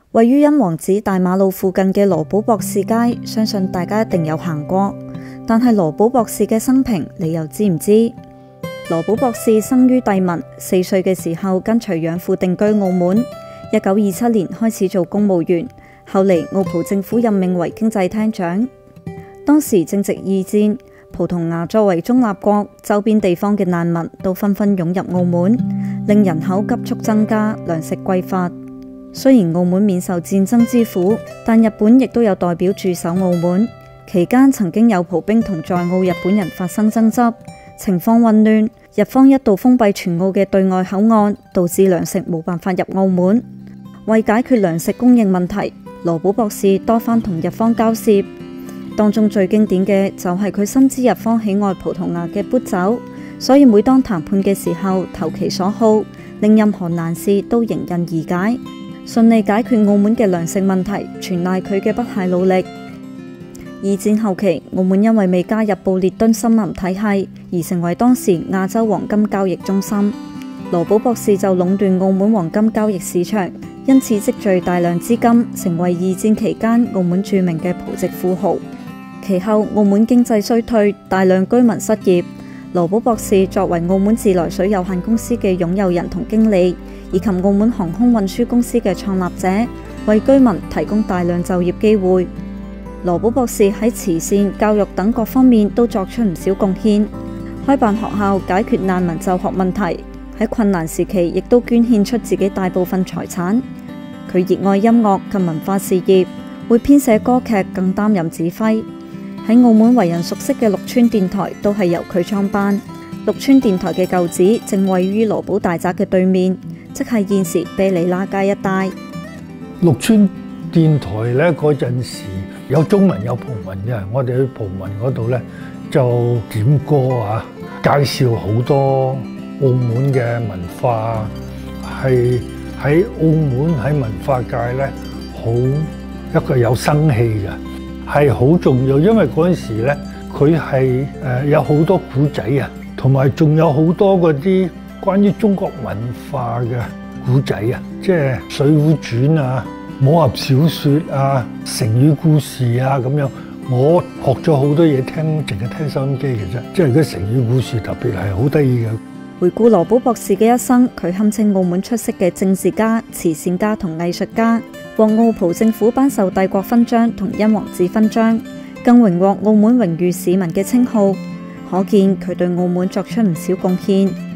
位於欣王寺大馬路附近嘅羅寶博士街，相信大家一定有行過。但係羅寶博士嘅生平，你又知唔知？羅寶博士生於帝民，4歲嘅時候跟隨養父定居澳門。1927年開始做公務員，後嚟澳葡政府任命為經濟廳長。當時正值二戰，葡萄牙作為中立國，周邊地方嘅難民都紛紛湧入澳門，令人口急速增加，糧食匱乏。雖然澳門免受戰爭之苦，但日本亦都有代表駐守澳門。期間曾經有葡兵同在澳日本人發生爭執，情況混亂。日方一度封閉全澳嘅對外口岸，導致糧食冇辦法入澳門。為解決糧食供應問題，羅寶博士多番同日方交涉。當中最經典嘅就係佢深知日方喜愛葡萄牙嘅砵酒，所以每當談判嘅時候投其所好，令任何難事都迎刃而解。順利解決澳門嘅糧食問題，全賴佢嘅不懈努力。二戰後期，澳門因為未加入布列敦森林體系，而成為當時亞洲黃金交易中心。羅寶博士就壟斷澳門黃金交易市場，因此積聚大量資金，成為二戰期間澳門著名嘅葡籍富豪。其後澳門經濟衰退，大量居民失業。羅寶博士作為澳門自來水有限公司嘅擁有人同經理，以及澳門航空運輸公司嘅創立者，為居民提供大量就業機會。羅寶博士喺慈善、教育等各方面都作出唔少貢獻，開辦學校解決難民就學問題，喺困難時期亦都捐獻出自己大部分財產。佢熱愛音樂及文化事業，會編寫歌劇，更擔任指揮。喺澳門為人熟悉嘅綠村電台都係由佢創辦。綠村電台嘅舊址正位於羅寶大宅嘅對面，即係現時啤梨喇街一帶。 綠村電台呢嗰陣時有中文有葡文嘅，我哋去葡文嗰度呢就點歌啊，介紹好多澳門嘅文化，係喺澳門喺文化界呢好一個有生氣嘅。係好重要，因為嗰陣時咧，佢係有好多古仔啊，同埋仲有好多嗰啲關於中國文化嘅古仔啊，即係《水滸傳》啊、武俠小説啊、成語故事啊咁樣。我學咗好多嘢，淨係聽收音機嘅啫，即係嗰成語故事特別係好得意嘅。 回顧羅寶博士嘅一生，佢堪稱澳門出色嘅政治家、慈善家同藝術家，獲澳葡政府頒授帝國勳章同欣王子勳章，更榮獲澳門榮譽市民嘅稱號，可見佢對澳門作出唔少貢獻。